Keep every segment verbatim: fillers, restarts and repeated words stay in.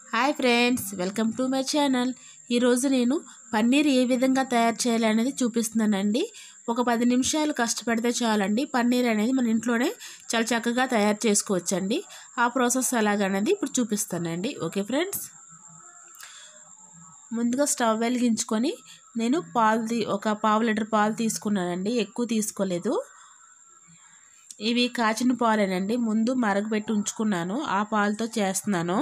Hi friends, welcome to my channel. ఈరోజు నేను పన్నీర్ ఏ విధంగా తయారు చేయాలి అనేది చూపిస్తున్నానండి. ఒక పది నిమిషాలు కష్టపడితే చాలండి, పన్నీర్ అనేది మన ఇంట్లోనే చాలా చక్కగా తయారు చేసుకోవచ్చండి. ఆ ప్రాసెస్ ఎలాగనేది ఇప్పుడు చూపిస్తానండి. ఓకే ఫ్రెండ్స్, ముందుగా స్టవ్ వెలిగించుకొని నేను పాలు ఒక పావు లీటర్ పాలు తీసుకున్నానండి, ఎక్కువ తీసుకోలేదు. ఇవి కాచిన పాలేనండి, ముందు మరగబెట్టి ఉంచుకున్నాను, ఆ పాలతో చేస్తున్నాను.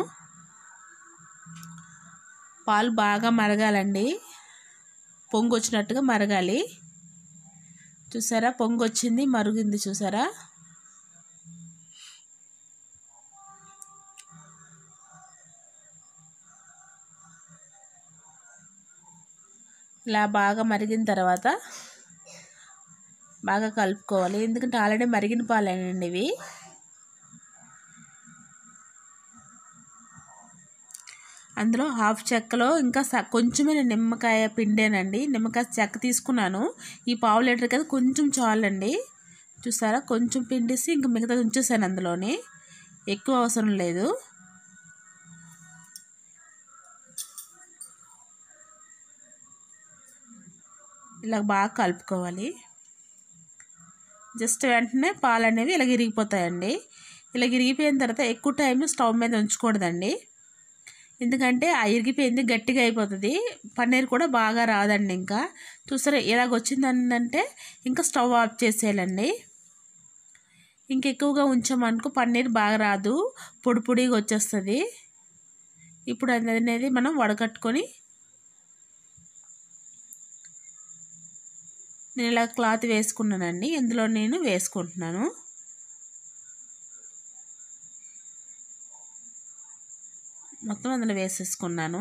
పాలు బాగా మరగాలండి, పొంగు వచ్చినట్టుగా మరగాలి. చూసారా, పొంగు వచ్చింది, మరుగుంది చూసారా. ఇలా బాగా మరిగిన తర్వాత బాగా కలుపుకోవాలి, ఎందుకంటే ఆల్రెడీ మరిగిన పాలేనండి ఇవి. అందులో హాఫ్ చెక్కలో ఇంకా కొంచెమే నిమ్మకాయ పిండేనండి, నిమ్మకాయ చెక్క తీసుకున్నాను. ఈ పావు లీటర్ కదా, కొంచెం చాలండి. చూసారా, కొంచెం పిండేసి ఇంకా మిగతాది ఉంచేసాను అందులోనే, ఎక్కువ అవసరం లేదు. ఇలా బాగా కలుపుకోవాలి. జస్ట్ వెంటనే పాలు అనేవి ఇలా విరిగిపోతాయండి. ఇలా విరిగిపోయిన తర్వాత ఎక్కువ టైం స్టవ్ మీద ఉంచకూడదండి, ఎందుకంటే ఆ ఇరిగిపోయింది గట్టిగా అయిపోతుంది, పన్నీర్ కూడా బాగా రాదండి. ఇంకా చూసారా, ఇలాగ వచ్చిందంటే ఇంకా స్టవ్ ఆఫ్ చేసేయాలండి. ఇంకెక్కువగా ఉంచామనుకో పన్నీర్ బాగా రాదు, పొడి పొడిగా వచ్చేస్తుంది. ఇప్పుడు అనేది మనం వడకట్టుకొని, నేను ఇలా క్లాత్ వేసుకున్నానండి, ఇందులో నేను వేసుకుంటున్నాను. మొత్తం అందులో వేసేసుకున్నాను.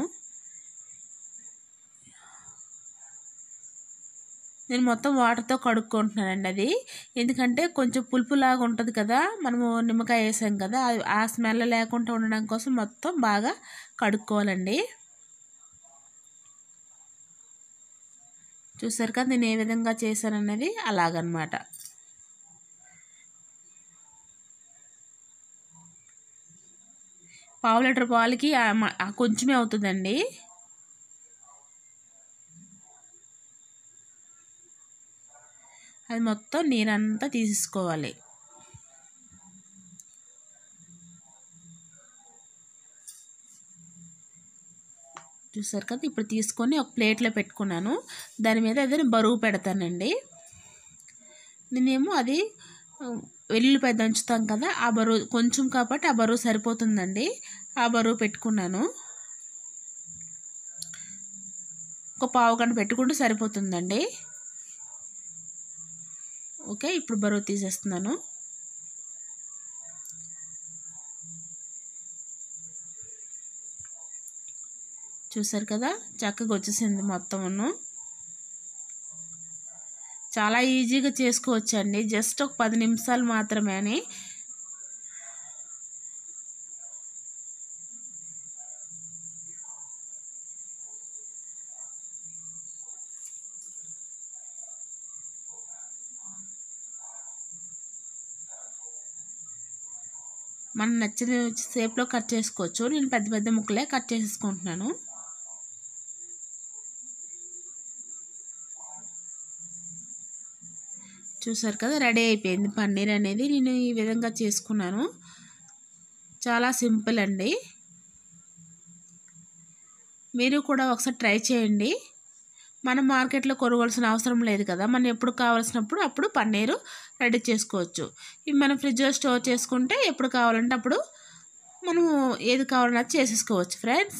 నేను మొత్తం వాటర్తో కడుక్కుంటున్నానండి అది, ఎందుకంటే కొంచెం పులుపులాగా ఉంటుంది కదా, మనము నిమ్మకాయ వేసాం కదా, ఆ స్మెల్ లేకుండా ఉండడం కోసం మొత్తం బాగా కడుక్కోవాలండి. చూసారు కదా నేను ఏ విధంగా చేశానన్నది, అలాగనమాట. పావు లీటర్ పాలకి కొంచెమే అవుతుందండి. అది మొత్తం నీరంతా తీసుకోవాలి. చూసారు కదా, ఇప్పుడు తీసుకొని ఒక ప్లేట్లో పెట్టుకున్నాను, దాని మీద ఏదైనా బరువు పెడతానండి. నేనేమో అది వెల్లుల్లిపాయ దంచుతాం కదా, ఆ బరువు కొంచెం కాబట్టి ఆ బరువు సరిపోతుందండి, ఆ బరువు పెట్టుకున్నాను. ఒక పావు గంట పెట్టుకుంటే సరిపోతుందండి. ఓకే, ఇప్పుడు బరువు తీసేస్తున్నాను. చూసారు కదా, చక్కగా వచ్చేసింది మొత్తమును. చాలా ఈజీగా చేసుకోవచ్చండి, జస్ట్ ఒక పది నిమిషాలు మాత్రమే అని. మనం నచ్చిన షేప్లో కట్ చేసుకోవచ్చు, నేను పెద్ద పెద్ద ముక్కలే కట్ చేసుకుంటున్నాను. చూసారు కదా, రెడీ అయిపోయింది పన్నీర్ అనేది. నేను ఈ విధంగా చేసుకున్నాను, చాలా సింపుల్ అండి. మీరు కూడా ఒకసారి ట్రై చేయండి. మనం మార్కెట్లో కొనుగోల్సిన అవసరం లేదు కదా, మనం ఎప్పుడు కావాల్సినప్పుడు అప్పుడు పన్నీరు రెడీ చేసుకోవచ్చు. ఇవి మనం ఫ్రిడ్జ్లో స్టోర్ చేసుకుంటే ఎప్పుడు కావాలంటే అప్పుడు మనము ఏది కావాలన్నా చేసేసుకోవచ్చు ఫ్రెండ్స్.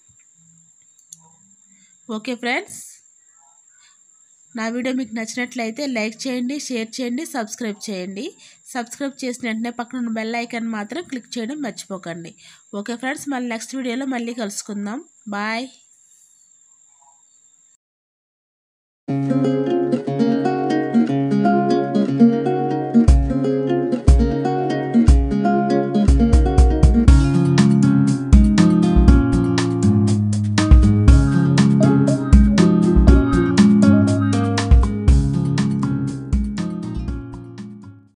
ఓకే ఫ్రెండ్స్, నా వీడియో మీకు నచ్చినట్లయితే లైక్ చేయండి, షేర్ చేయండి, సబ్స్క్రైబ్ చేయండి. సబ్స్క్రైబ్ చేసిన వెంటనే పక్కన ఉన్న బెల్ ఐకాన్ మాత్రం క్లిక్ చేయడం మర్చిపోకండి. ఓకే ఫ్రెండ్స్, మళ్ళీ నెక్స్ట్ వీడియోలో మళ్ళీ కలుసుకుందాం. బాయ్.